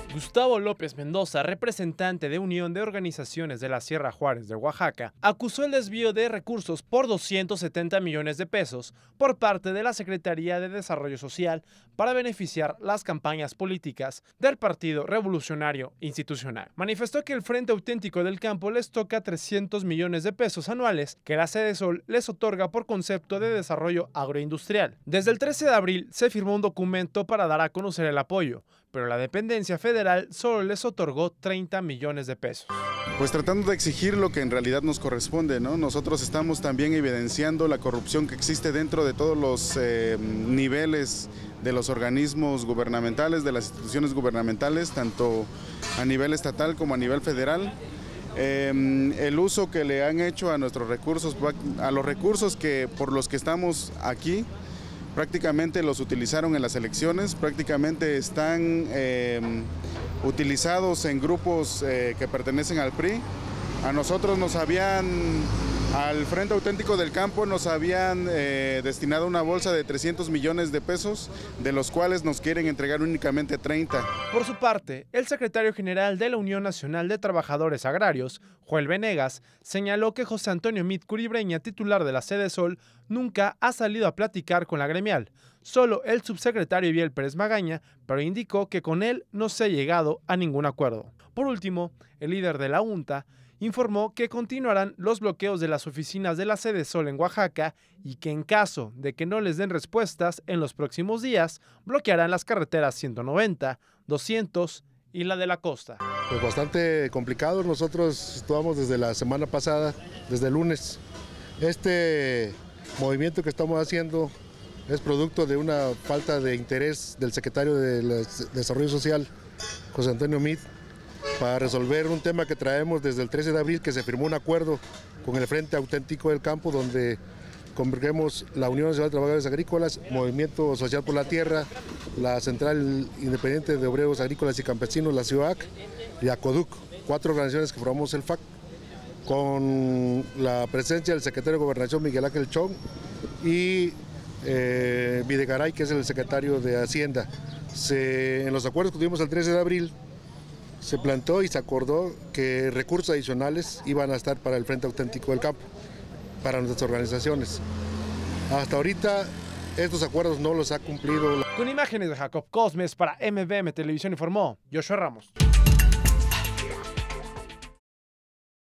Gustavo López Mendoza, representante de Unión de Organizaciones de la Sierra Juárez de Oaxaca, acusó el desvío de recursos por 270 millones de pesos por parte de la Secretaría de Desarrollo Social para beneficiar las campañas políticas del Partido Revolucionario Institucional. Manifestó que el Frente Auténtico del Campo les toca 300 millones de pesos anuales que la Sedesol les otorga por concepto de desarrollo agroindustrial. Desde el 13 de abril se firmó un documento para dar a conocer el apoyo, pero la dependencia federal solo les otorgó 30 millones de pesos. Pues tratando de exigir lo que en realidad nos corresponde, ¿no? Nosotros estamos también evidenciando la corrupción que existe dentro de todos los niveles de los organismos gubernamentales, de las instituciones gubernamentales, tanto a nivel estatal como a nivel federal. El uso que le han hecho a nuestros recursos, a los recursos por los que estamos aquí, prácticamente los utilizaron en las elecciones, prácticamente están utilizados en grupos que pertenecen al PRI. A nosotros al Frente Auténtico del Campo nos habían destinado una bolsa de 300 millones de pesos, de los cuales nos quieren entregar únicamente 30. Por su parte, el secretario general de la Unión Nacional de Trabajadores Agrarios, Joel Venegas, señaló que José Antonio Meade Curibreña, titular de la Sedesol, nunca ha salido a platicar con la gremial, solo el subsecretario Eviel Pérez Magaña, pero indicó que con él no se ha llegado a ningún acuerdo. Por último, el líder de la UNTA informó que continuarán los bloqueos de las oficinas de la Sedesol en Oaxaca y que en caso de que no les den respuestas en los próximos días, bloquearán las carreteras 190, 200 y la de la costa. Pues bastante complicado, nosotros actuamos desde la semana pasada, desde el lunes. Este movimiento que estamos haciendo es producto de una falta de interés del secretario de Desarrollo Social, José Antonio Meade, para resolver un tema que traemos desde el 13 de abril, que se firmó un acuerdo con el Frente Auténtico del Campo, donde convergemos la Unión Nacional de Trabajadores Agrícolas, Movimiento Social por la Tierra, la Central Independiente de Obreros Agrícolas y Campesinos, la CIOAC, y ACODUC, 4 organizaciones que formamos el FAC, con la presencia del secretario de Gobernación Miguel Ángel Chong y Videgaray, que es el secretario de Hacienda. En los acuerdos que tuvimos el 13 de abril, se planteó y se acordó que recursos adicionales iban a estar para el Frente Auténtico del Campo, para nuestras organizaciones. Hasta ahorita estos acuerdos no los ha cumplido. Con imágenes de Jacob Cosmes para MVM Televisión informó Joshua Ramos.